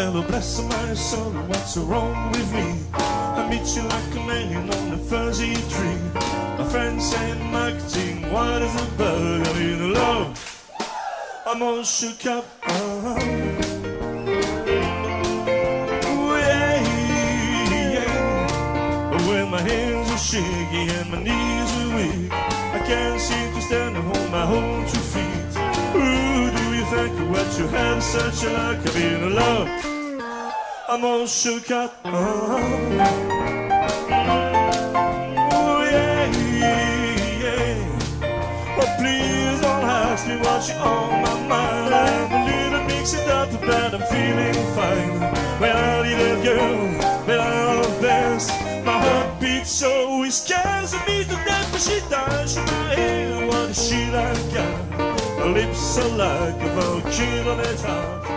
Well, bless my soul, what's wrong with me? I meet you like a man on a fuzzy tree. My friends say marketing, what is a bug? I mean love, I'm all shook up. Oh yeah, yeah. When my hands are shaky and my knees are weak, I can't seem to stand and hold my own 2 feet. Ooh, do you think what you have such a luck? I mean love, I'm all shook up. Oh yeah, yeah. Oh please don't ask me what's on my mind. I'm a little mixed up, but I'm feeling fine. Well, little girl, well, best. My heart beats so it scares me to death, but she touches my hair. What is she like? Her lips are like a volcano at heart.